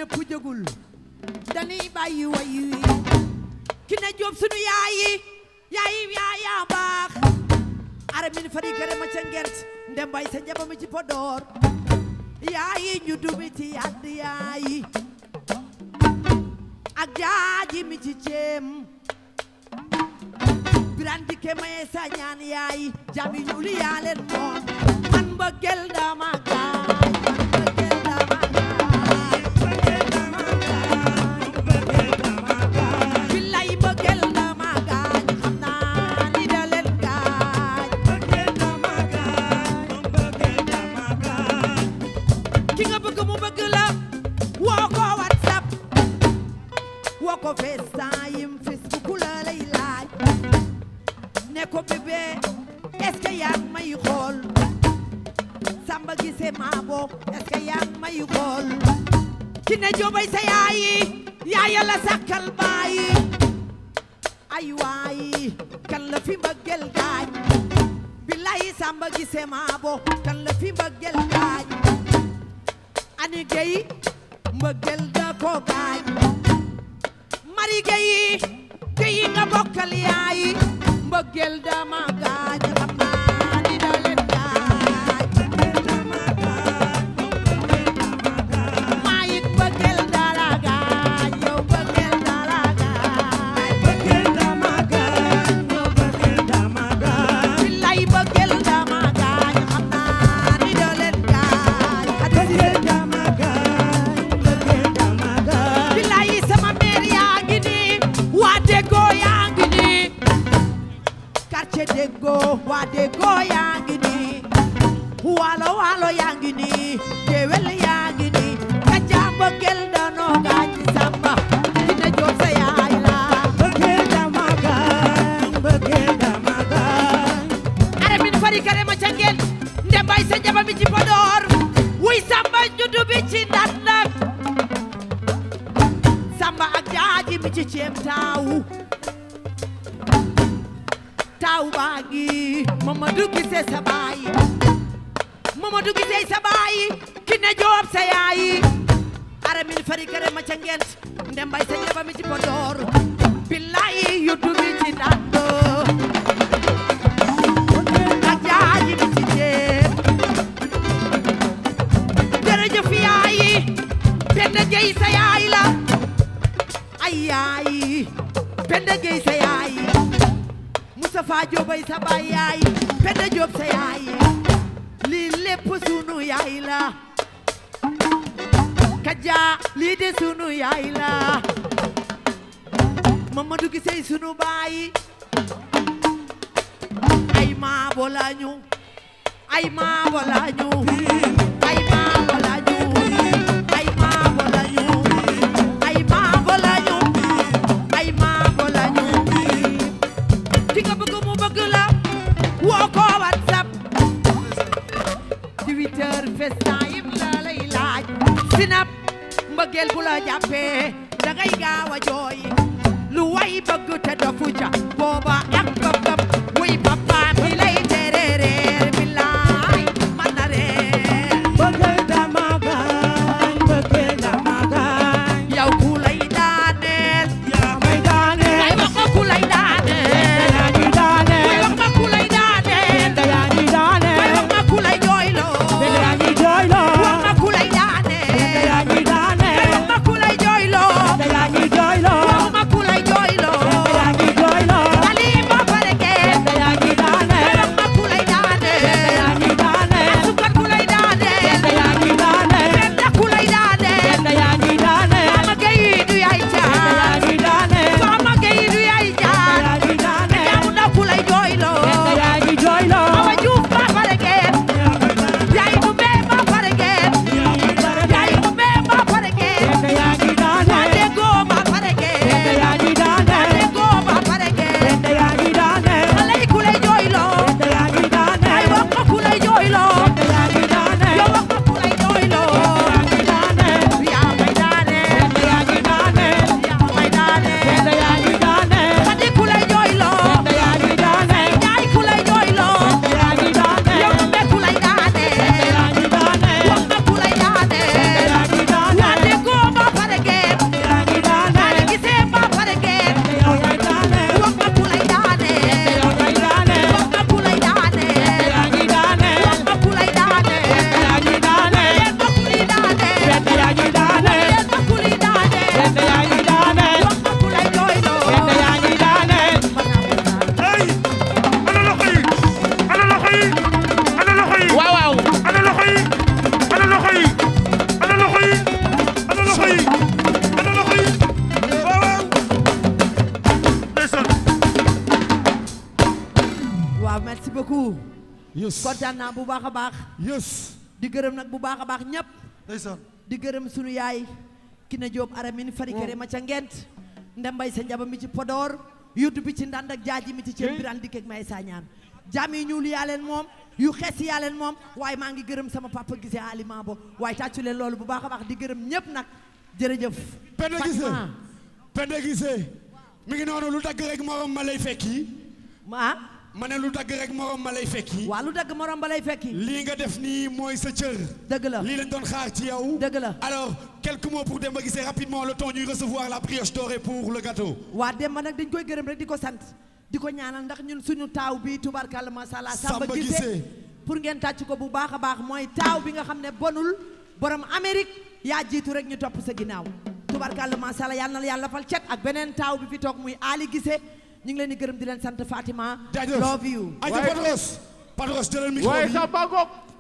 ñëpp jógul dañuy bàyyi way wi ki ne Jóob sunu yaaya baax aramin fari kare ma ca ngent ndem bay sa njaba mi ci Podor yaayi ñu dumi ci yadd yaayi ak jaaji mi ci ceem birandi ke maye sa ñaan yaayi jami ñuuli yaa leen moom man mbëggeel dama gaay billaay mbëggeel dama gaay xam naa ni da leen gaay ki nga bëgg mu bëgg la woo ko WhatsApp woo ko FaceTime Facebook la lay laaj ne ko bébé est-ce que yaa ngi may xool Samba gisee maabo est-ce que yaa ngi may xool ki ne Jóobay sa yaaya la sakkal baayi ay waay kan la fi mbëggeel gaaj billaay Samba gisee maabo kan la fi mbëggeel gaaj ani gay mbëggeel da ko gaaj mari gay nga bokkal yaayi mbëggeel dama gaaj xam naa ni da leen gaaj maayit mbëggeel dala gaaj yow mbëggeel dala gaaj billaay mbëggeel dama gaaj xam naa ni da leen gaaj billaay sama meer yaa ngi nii waa déggoo yaa ngi nii quartier déggoo waa déggoo yaa ngi nii waalo yaa ngi nii géwél yaa ngi nii kaca mbëggeel danoo gaañ Samba dina Jóob sa yaay la mbëggeel dama gaañ aramin fari kare ma ca ngeen ndem bay sa njaba mi ci Podor wuy Samba juddu bi ci Ndande Samba ak jaaji mi ci ceem taawu taw baagi Mamadou Gisee sa baay Mamadou Gisee sa baay ki ne Jóob sa yaay aramin fari kare ma ca ngent ndem bay sa njaba mi ci Podor billaay yu dubi ci Ndande ak jaaji mi ci jeeb jërëjëf yaay Penda Gey sa yaay la ay yaay Penda Gey sa yaay Moustapha Jóobay sa baay yaay Penda Jóob sa yaay lii lépp sunu yaay la Kaja lii de sunu yaay la Mamadou Gisee sunu baay ay maabo lañu ay maabo lañu ay maabo lañu ay maabo lañu ay maabo lañu ay maabo lañu ki nga bëgg mu bëgg la woo ko WhatsApp 18h FaceTime la lay laaj Sinap mbëggeel bu la jàppee dangay gaaw a jooy lu way bëgg te dofu ca booba ak bëggam wuy papa mi lay tere reer billaay man na reer mbëggeel dama gaañ yow ku lay daaneel yaa may daaneel ay wax ma ku lay daaneel yaa ñuy daaneel ay wax ma ku lay daaneel yaa ñuy daaneel ay wax ma ku lay jooyloo yaa ñuy jooyloo wax ma ku lay daaneel yaa ñuy daaneel ay wax ma ku lay jooyloo yaa ñuy jooyloo wax ma ku lay jooyloo yaa ñuy beaucoup. yes kontaan naa bu baax a baax. yes. di gërëm nag bu baax a baax ñëpp. ndeysaan. di gërëm sunu yaay. Kine Diop Aramine Farikere ma ca Ngent. Ndembay sa njaba mi ci Podor. yuutu bi ci ndand ak jaaji mi ci ceeb biran dikk ak may sañaan. jaam yi ñuul yaa leen moom. yu xees yaa leen moom. waaye maa ngi gërëm sama papa gisee aliment bo waaye tàccu leen loolu bu baax a baax di gërëm ñëpp nag. jërëjëf. Penda Guissé mi ngi noonu lu dagg rek morom ma lay fekki. ma ne lu dagg rek morom ma lay fekki. waaw lu dagg morom ba lay fekki. lii nga def nii mooy sa cër. dëgg la lii lañ doon xaar ci yow. dëgg la alors quelques mots pour Demba Guissé rapidement le temps ñuy recevoir la brioche dorée pour le gâteau. waa Demba nag dañ koy gërëm rek di ko sant di ko ñaanal ndax ñun suñu taaw bi tubarkalla macha allah. Samba Guissé pour ngeen tàcc ko bu baax a baax mooy taaw bi nga xam ne bonul borom Amérique yaa jiitu rek ñu topp sa ginnaaw. tubarkalla macha allah yàlla na yàlla fal cet ak beneen taaw bi fi toog muy Ali Guissé ñu ngi leen di gërëm di leen sant Fatima. jaajëf love you. Padros jëlal micro bi waaye sa